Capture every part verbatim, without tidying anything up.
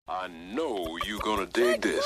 I know you gonna dig this.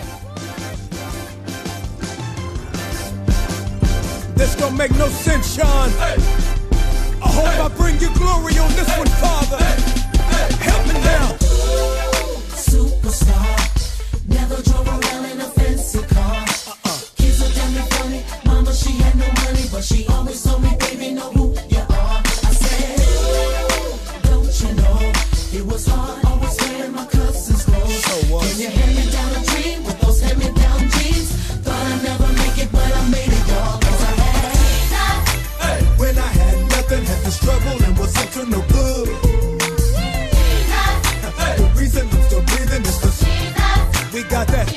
This don't make no sense, Sean. Hey. I hope hey. I bring you glory on this hey. one, Father. Hey. Hey. Help me now. Superstar, never drove around in a fancy car. Uh-uh. Kids looked at me funny. Mama, she had no money, but she always told me, baby, know who you are. I said, don't you know it was hard always wearing my cousin's clothes. So what? Can you hand me down a dream with those hand me down jeans? Thought I'd never make it, but I made it, dog. Cause I had hey. When I had nothing, had to struggle and was up to no good. Hey. The reason I'm still breathing is cause we got that.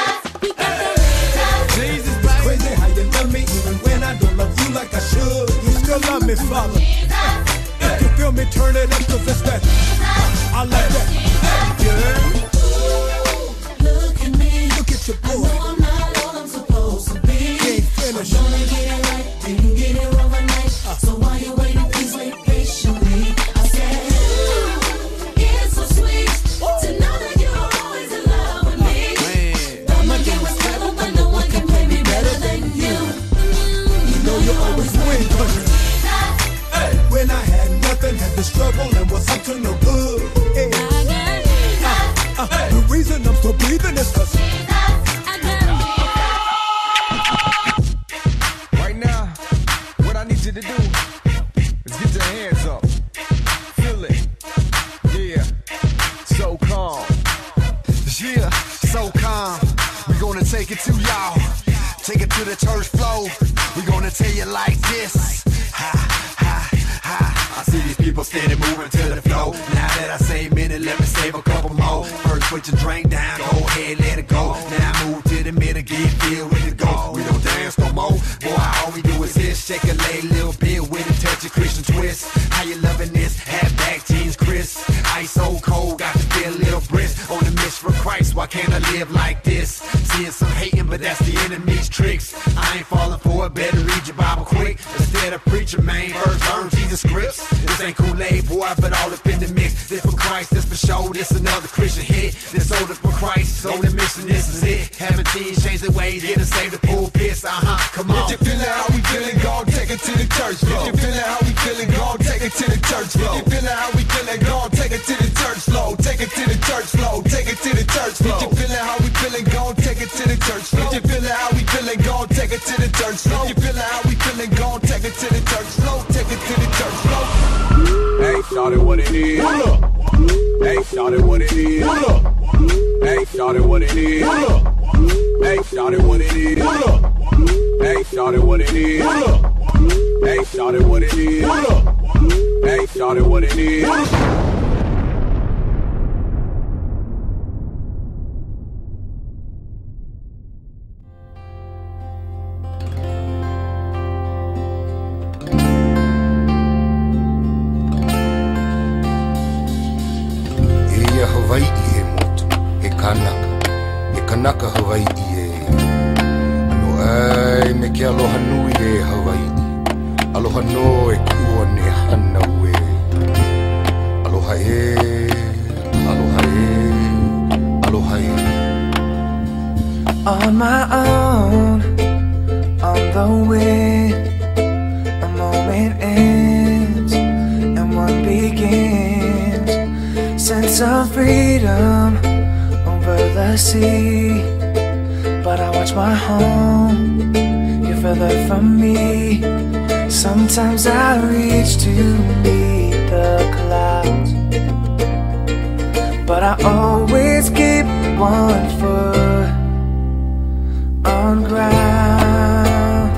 Jesus, it's crazy how you love me even when I don't love you like I should. You still love me, Father. If you feel me, turn it up cause it's that. I like that. Yeah. Look at me. Look at your boy. I know I'm not all I'm supposed to be. He ain't finished. I'm gonna get it right, didn't get it overnight. Uh. So while you're waiting, please wait patiently. I said, it's so sweet to know that you're always in love with me. Though my game was clever, but no one can play me better than you. You know you always win, country. Hey. When I had nothing, had to struggle and was up to no good. Hey. Uh, uh, hey. The reason I'm still breathing is cause right now, what I need you to do is get your hands up. Feel it. Yeah. So calm. Yeah, so calm. We gonna take it to y'all. Take it to the church floor. We gonna tell you like this. Ha, ha, ha. I see these people steady moving to the flow. Now that I say minute, let me save a couple more. First put your drink down, go ahead, let it go. Now move to the middle, get filled with the go. We don't dance no more. Boy, all we do is this. Shake a leg, little bit with a touch of Christian twist. How you loving this? Half back jeans, Chris. Ice so cold, got to feel a little brisk. On the mission for Christ, why can't I live like this? Seeing some hating, but that's the enemy's tricks. I ain't falling for it, better read your Bible quick. Instead of preaching, man, first learn Jesus scripts. This ain't Kool-Aid, boy, but all up in the mix. This for Christ, this for show, this another Christian hit. This older for Christ, so the mission, this is it. Having teens change their ways, here to save the pulpits, uh-huh, come on. If you feeling how we feeling, go take it to the church floor. If you feeling how we feeling, go take it to the church floor. If you feeling how we feeling, go take it to the church floor. Take it to the church floor. Take it to the church floor. If you feeling how we feeling, go take it to the church floor. If you feeling how we feeling, go take it to the church floor. If you feeling how we feeling, go take it to the church floor. Take it to the church floor. Hey, shout it what it is. Hey, shout it what it is. Hey, shout it what it is. Hey, shout it what it is. Hey, shout it what it is. Hey, shout it what it is. Hey, shout it what it is. Hawai'i he motu, he kanaka, he kanaka Hawai'i e. No ai me ke aloha nui e Hawai'i, aloha no e kua ne hana ue. Aloha e, aloha e, aloha e. On my own, on the way, a moment ends and one begins. Sense of freedom over the sea, but I watch my home, you're further from me. Sometimes I reach to meet the clouds, but I always keep one foot on ground.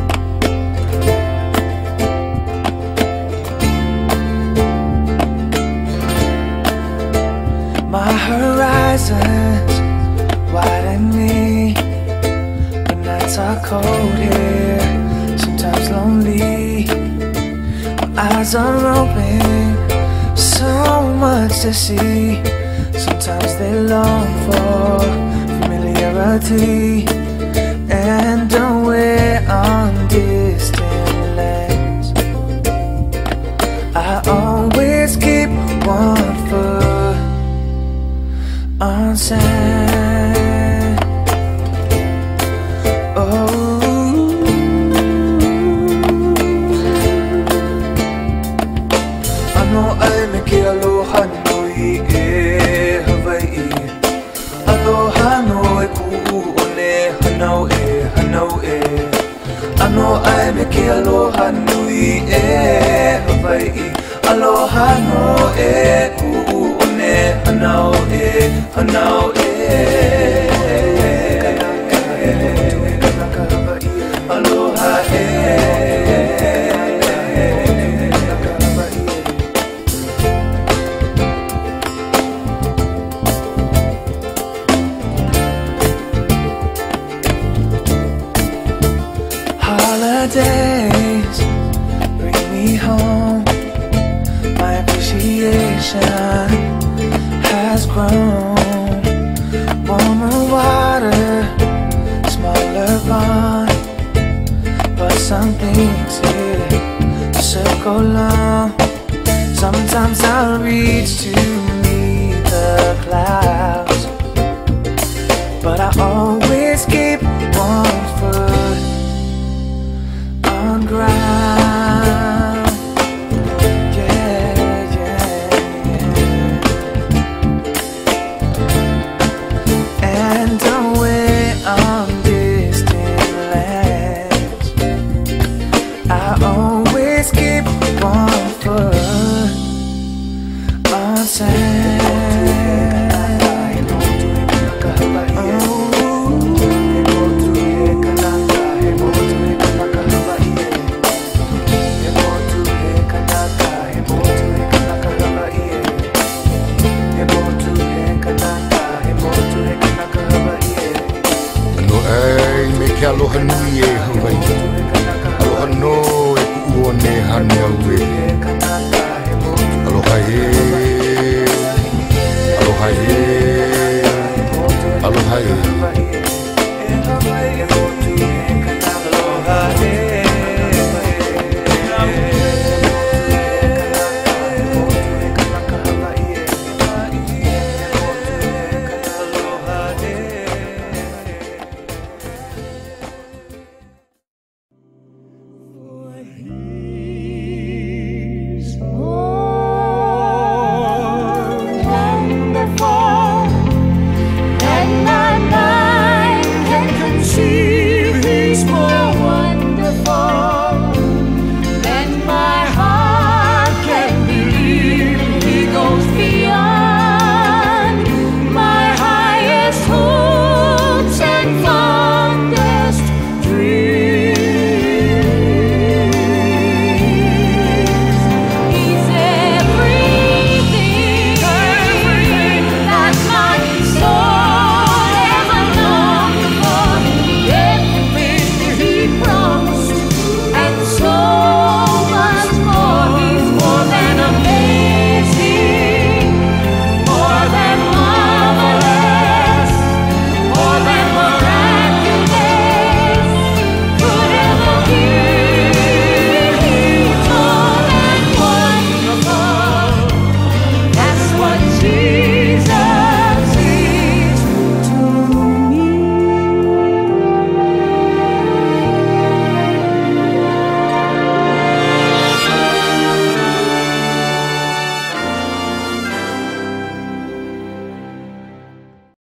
My horizons widening, but nights are cold here, sometimes lonely. My eyes are open, so much to see. Sometimes they long for familiarity and away on distant lands. I always keep one foot on sand. Oh, ano ay may aloha nui e Hawai'i. Aloha nui ku'une hanau e, hanau e. Ano ay may aloha nui e Hawai'i. Aloha no e ku'une hanau e, hanau e. Aloha e. Holidays bring me home. My appreciation has grown. Warmer water, smaller bond, but some things here circle long. Sometimes I'll reach to meet the clouds, but I always keep one foot on ground. Yeah, yeah, yeah. And away on distant lands, I always keep one foot on sand. Aloha nui e